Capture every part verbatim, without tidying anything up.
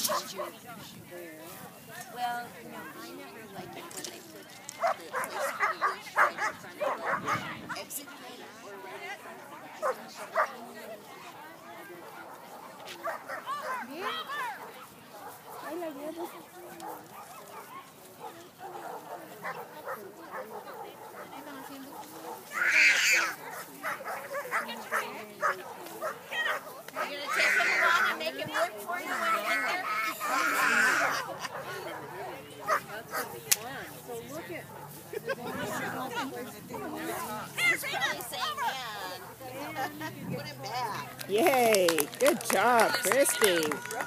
Well, no, I never like it when they put the place for the leash right in front of the exit gate or right in front of You're going to take him along and make him work for you when you get there? That's going to be fun. So look at... He's probably saying, man, put him back. Yay! Good job, Christy.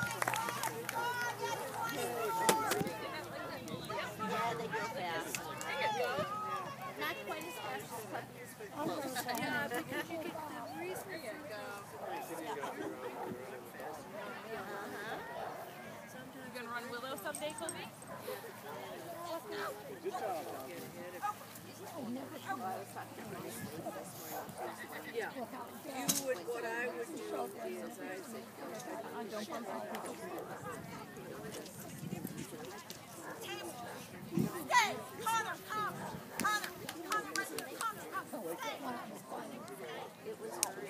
Yeah, they go fast. Not quite as fast as puppies, but close. Yeah, because you get the reason for it. Uh-huh. You gonna run Willow someday, Chloe? Yeah. You would, what I would do is I say, Hey, Connor, come! Connor, Connor, Connor, Connor, hey! It was very...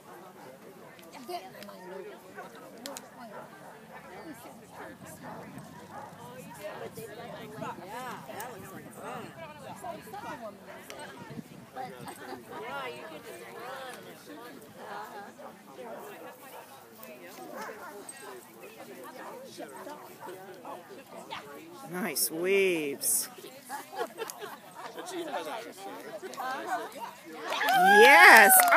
yeah, that looks like fun. Yeah, you can just run. It's fun. Nice waves. Yes,